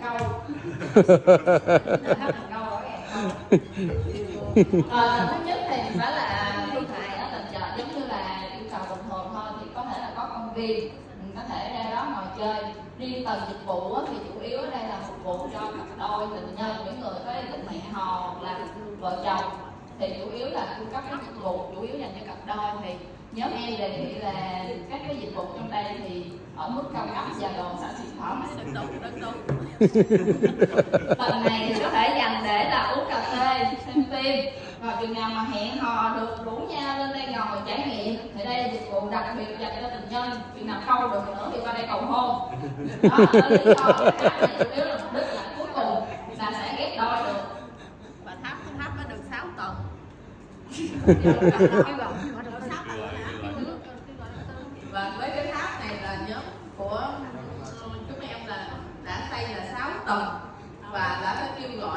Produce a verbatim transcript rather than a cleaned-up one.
câu. Thắp cần câu rõ ràng câu. Ờ, thứ nhất thì phải là hiện tại ở tầng trệt giống như là yêu cầu bình thường thôi, thì có thể là có công viên, mình có thể ra đó ngồi chơi. Riêng tầng dịch vụ thì chủ yếu ở đây là phục vụ cho cặp đôi tình nhân, những người có ý định hẹn hò hoặc là vợ chồng, thì chủ yếu là cung cấp các dịch vụ chủ yếu dành cho cặp đôi. Thì nhóm em đề nghị là các cái dịch vụ trong đây thì ở mức cao cấp và đồ sạch thực phẩm. Tầng này thì có thể dành để là uống cà phê, xem phim, và chừng nào mà hẹn hò được rủ nhau lên đây ngồi trải nghiệm thì đây là dịch vụ đặc biệt dành cho tình nhân. Chừng nào câu được nữa thì qua đây cầu hôn. Đó là lý do cái tháp này chủ yếu là mục đích là cuối cùng là sẽ ghép đôi được. Và tháp cái tháp nó được sáu tầng. Và với cái tháp này là nhóm của chúng em là đã xây là sáu tầng và đã kêu gọi